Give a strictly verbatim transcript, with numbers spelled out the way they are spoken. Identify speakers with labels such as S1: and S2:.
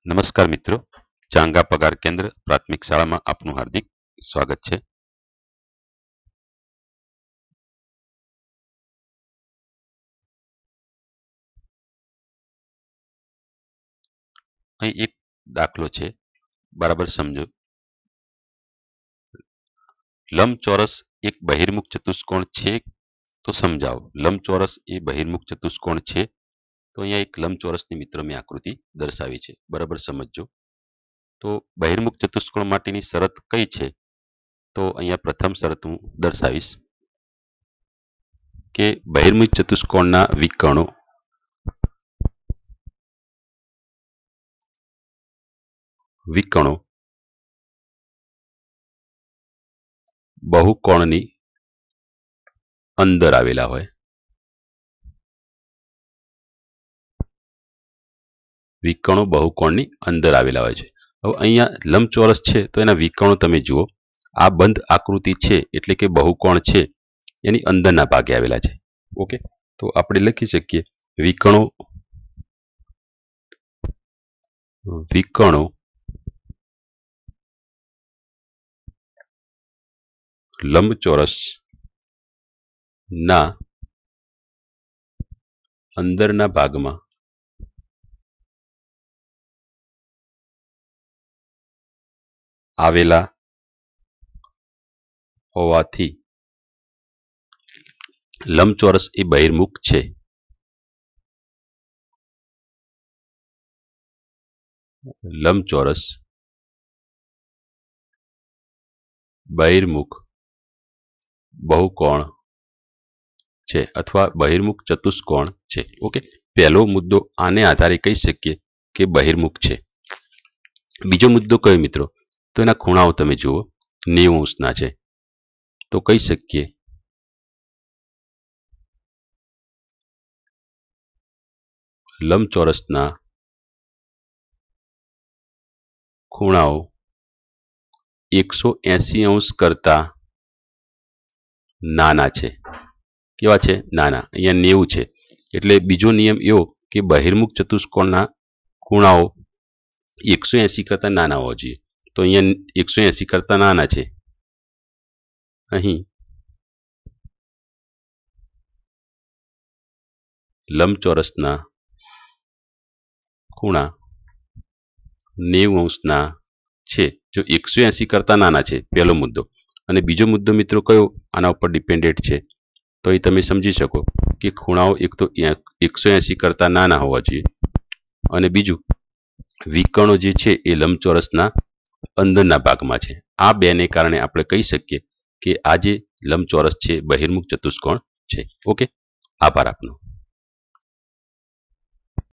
S1: નમસ્કાર મિત્રો, ચાંગા પગાર કેન્દ્ર પ્રાથમિક શાળામાં આપનું હાર્દિક સ્વાગત છે। અહીં એક દાખલો છે, બરાબર સમજો। લંબચોરસ એક બહિર્મુખ ચતુષ્કોણ છે તો સમજાવો। લંબચોરસ એ બહિર્મુખ ચતુષ્કોણ છે તો અહીંયા એક લંબચોરસની મિત્રો મેં આકૃતિ દર્શાવી છે, બરાબર સમજો। તો બહિર્મુખ ચતુષ્કોણ માટેની શરત કઈ છે? તો અહીંયા પ્રથમ શરત હું દર્શાવીશ કે બહિર્મુખ ચતુષ્કોણના વિકર્ણો વિકર્ણો બહુકોણની અંદર આવેલા હોય। વિકર્ણો બહુકોણની અંદર આવેલા હોય છે। હવે અહીંયા લંબચોરસ છે તો એના વિકર્ણો તમે જુઓ, આ બંધ આકૃતિ છે એટલે કે બહુકોણ છે એની અંદરના ભાગે આવેલા છે। ઓકે, તો આપણે લખી શકીએ વિકર્ણો વિકર્ણો લંબચોરસ ના અંદરના ભાગમાં આવેલા હોવાથી લંબચોરસ એ બહિર્મુખ છે। લંબચોરસ બહિર્મુખ બહુકોણ છે અથવા બહિર્મુખ ચતુષ્કોણ છે। ઓકે, પહેલો મુદ્દો આને આધારે કહી શકીએ કે બહિર્મુખ છે। બીજો મુદ્દો કયો મિત્રો? તો એના ખૂણાઓ તમે જુઓ, નેવું અંશના છે તો કહી શકીએ લંબચોરસના ખૂણાઓ એકસો એસી અંશ કરતા નાના છે। કેવા છે? નાના। અહીંયા નેવું છે એટલે બીજો નિયમ એવો કે બહિર્મુખ ચતુષ્કોણના ખૂણાઓ એકસો એસી કરતા નાના હોવા જોઈએ, તો અહીંયા એકસો એસી કરતા નાના છે। અહીં લંબચોરસના ખૂણા નેવું અંશના છે, જો એકસો એસી કરતા નાના છે, પહેલો મુદ્દો। અને બીજો મુદ્દો મિત્રો કયો આના ઉપર ડિપેન્ડેન્ટ છે? તો એ તમે સમજી શકો કે ખૂણાઓ એક તો એકસો એસી કરતા નાના હોવા જોઈએ અને બીજું વિકર્ણો જે છે એ લંબચોરસના અંદરના ભાગમાં છે। આ બેને કારણે આપણે કહી શકીએ કે આ જે લંબચોરસ છે બહિર્મુખ ચતુષ્કોણ છે। ઓકે, આભાર આપનો।